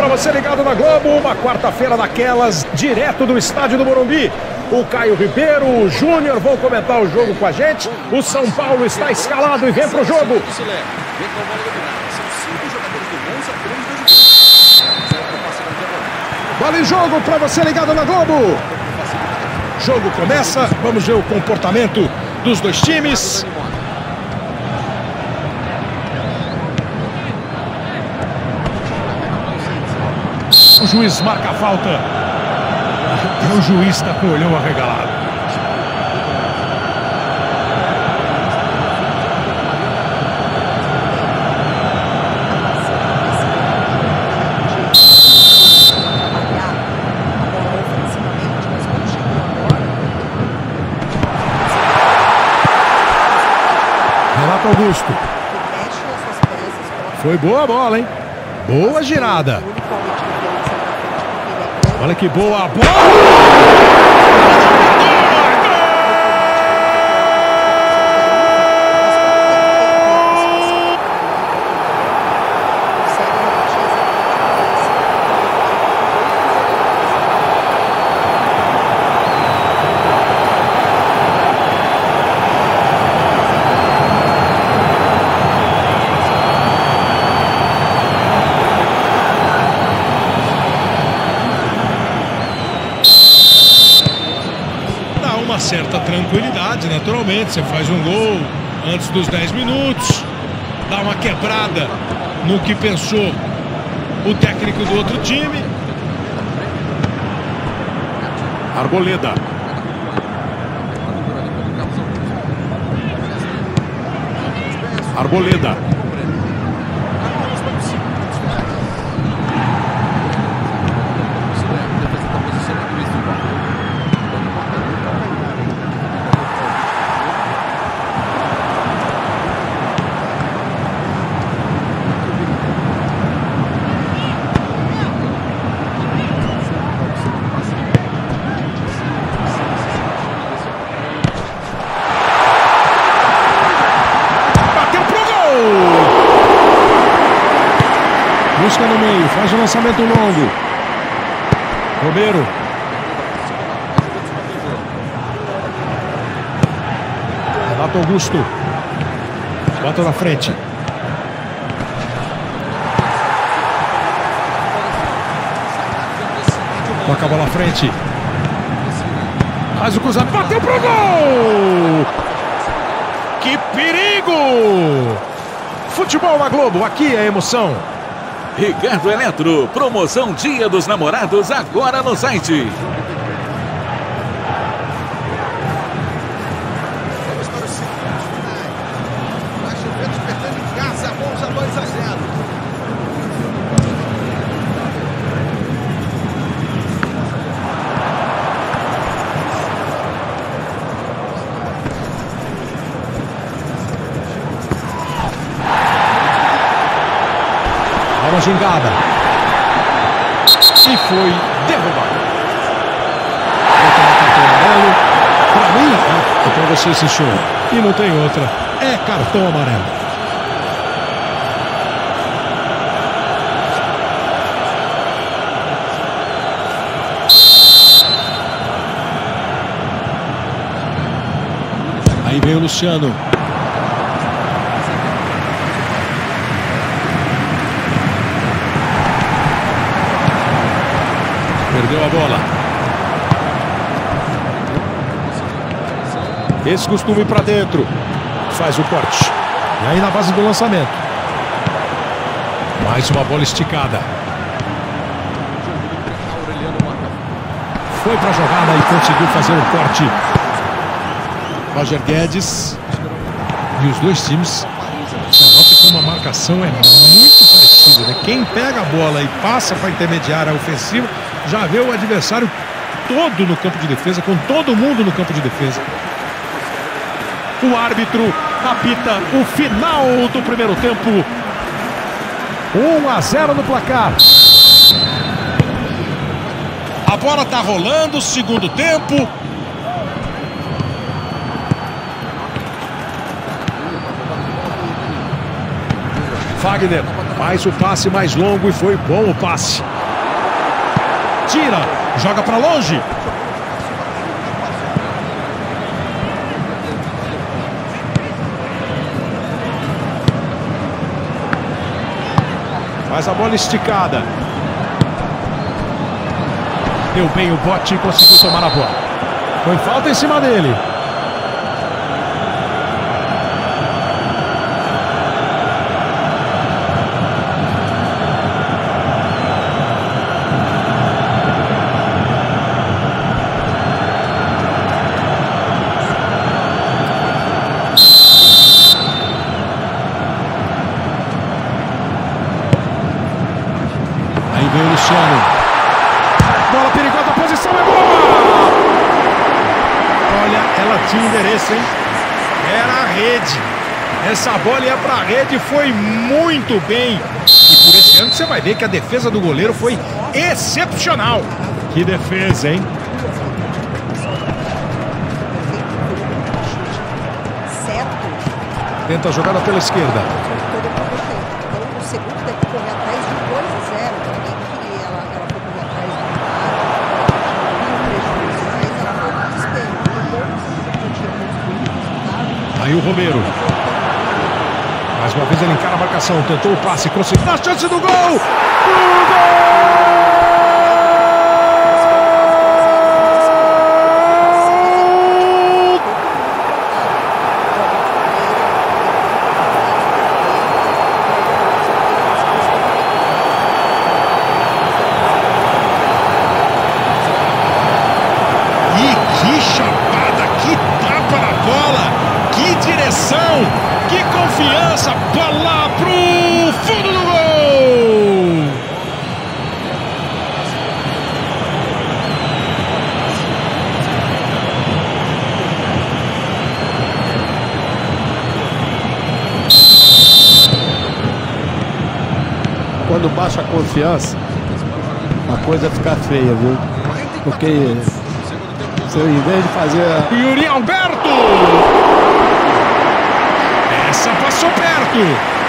você ligado na Globo, uma quarta-feira daquelas, direto do estádio do Morumbi. O Caio Ribeiro, o Júnior vão comentar o jogo com a gente. O São Paulo está escalado e vem pro jogo. Bola em jogo para você ligado na Globo. O jogo começa, vamos ver o comportamento dos dois times. O juiz marca a falta. O juiz está com o olhão arregalado. Renato Augusto. Foi boa a bola, hein? Boa girada. Olha que boa a bola! Certa tranquilidade, naturalmente. Você faz um gol antes dos 10 minutos, dá uma quebrada no que pensou o técnico do outro time. Arboleda. Arboleda. Busca no meio, faz um lançamento longo. Romero. Renato Augusto. Bota na frente. Toca a bola à frente. Faz o cruzamento, bateu pro gol! Que perigo! Futebol na Globo, aqui é emoção. Ricardo Eletro, promoção Dia dos Namorados agora no site. Vamos para os segundos finais. A Juventus perdendo em casa, Monza 2-0. Uma gingada. E foi derrubado. Vai tomar cartão amarelo. Para mim, é para você esse show. E não tem outra. É cartão amarelo. Aí vem o Luciano. Perdeu a bola. Esse costuma ir para dentro. Faz o corte. E aí na base do lançamento. Mais uma bola esticada. Foi para a jogada e conseguiu fazer o corte. Roger Guedes. E os dois times. Você nota que uma marcação é muito parecida, né? Quem pega a bola e passa para a intermediária ofensiva já vê o adversário todo no campo de defesa, com todo mundo no campo de defesa. O árbitro apita o final do primeiro tempo. 1-0 no placar. A bola tá rolando, segundo tempo. Fagner faz o passe mais longo e foi bom o passe. tira, joga para longe. Faz a bola esticada. Deu bem o bote e conseguiu tomar a bola. Foi falta em cima dele. Aí vem o Luciano. Bola perigosa, a posição é boa! Olha, ela tinha endereço, hein? Era a rede. Essa bola ia pra rede e foi muito bem. E por esse ano você vai ver que a defesa do goleiro foi excepcional. Que defesa, hein? Tenta a jogada pela esquerda. O segundo deve correr atrás de 2-0. Ninguém queria ela foi correr atrás do mas aí o Romero. Mais uma vez ele encara a marcação. Tentou o passe, conseguiu a chance do gol! Que chapada, que tapa na bola, que direção, que confiança, bola pro fundo do gol! Quando baixa a confiança, a coisa fica feia, viu? Porque em vez de fazer Yuri Alberto! Essa passou perto!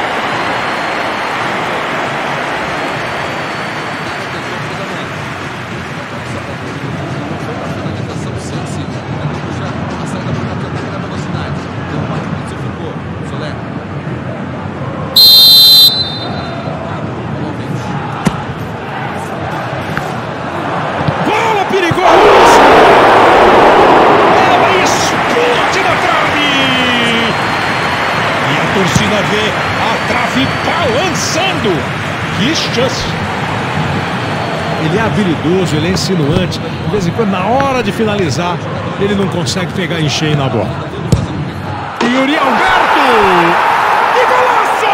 Bola perigosa! A torcida vê a trave balançando. Que chance! Ele é habilidoso, ele é insinuante. De vez em quando, na hora de finalizar, ele não consegue pegar em cheio na bola. Yuri Alberto! Que golaço!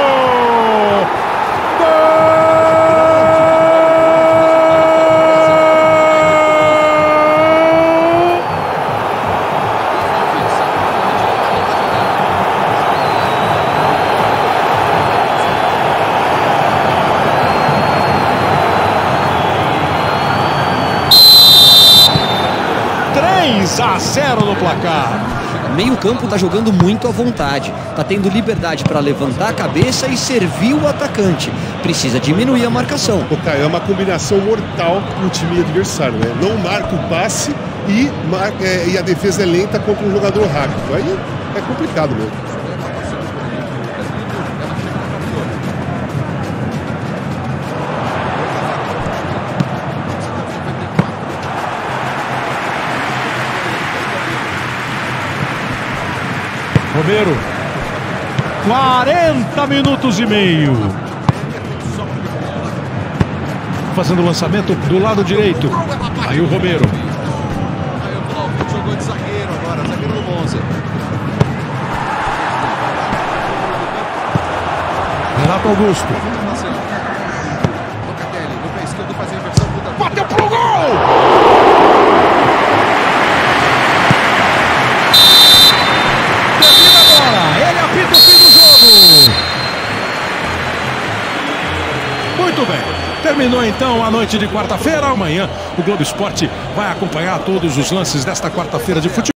A 0 no placar. Meio campo tá jogando muito à vontade, tá tendo liberdade para levantar a cabeça e servir o atacante. Precisa diminuir a marcação. É uma combinação mortal pro time adversário, né? Não marca o passe e a defesa é lenta contra um jogador rápido. Aí é complicado mesmo. Romero, 40 minutos e meio. Fazendo o lançamento do lado direito. Aí o Romero. Aí o Vlahovic jogou de zagueiro agora, zagueiro do Monza. Renato Augusto. Locatelli, no pé esquerdo, faz a inversão. Bateu pro gol! Ele apita o fim do jogo. Muito bem. Terminou então a noite de quarta-feira. Amanhã o Globo Esporte vai acompanhar todos os lances desta quarta-feira de futebol.